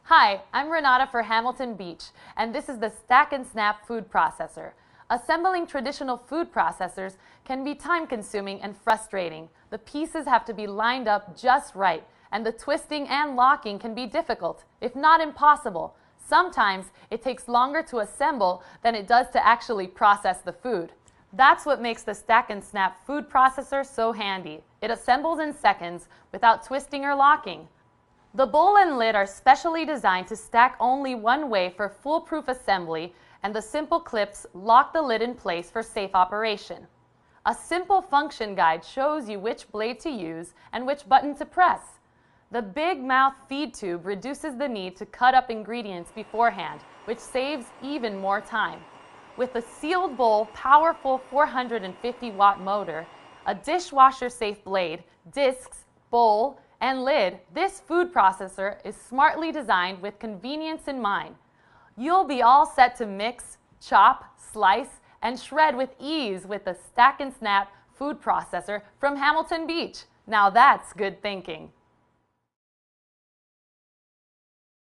Hi, I'm Renata for Hamilton Beach, and this is the Stack and Snap food processor. Assembling traditional food processors can be time-consuming and frustrating. The pieces have to be lined up just right, and the twisting and locking can be difficult, if not impossible. Sometimes it takes longer to assemble than it does to actually process the food. That's what makes the Stack and Snap food processor so handy. It assembles in seconds without twisting or locking. The bowl and lid are specially designed to stack only one way for foolproof assembly, and the simple clips lock the lid in place for safe operation. A simple function guide shows you which blade to use and which button to press. The big mouth feed tube reduces the need to cut up ingredients beforehand, which saves even more time. With a sealed bowl, powerful 450-watt motor, a dishwasher-safe blade, discs, bowl, and lid, this food processor is smartly designed with convenience in mind. You'll be all set to mix, chop, slice, and shred with ease with the Stack and Snap food processor from Hamilton Beach. Now that's good thinking.